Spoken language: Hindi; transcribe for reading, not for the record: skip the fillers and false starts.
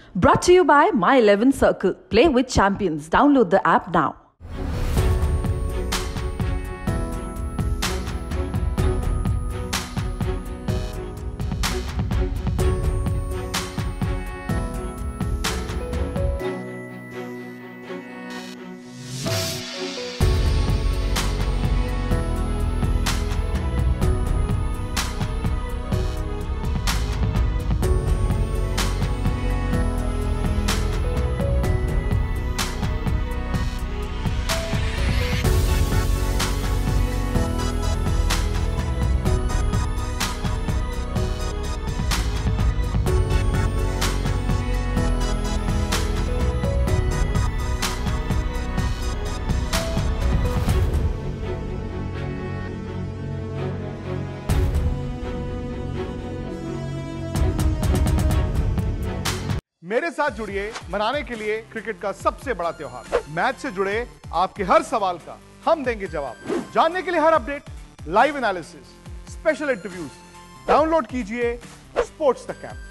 Brought to you by My 11 Circle. Play with champions. Download the app now. मेरे साथ जुड़िए मनाने के लिए क्रिकेट का सबसे बड़ा त्योहार। मैच से जुड़े आपके हर सवाल का हम देंगे जवाब। जानने के लिए हर update, live analysis, special interviews, download कीजिए स्पोर्ट्स तक ऐप।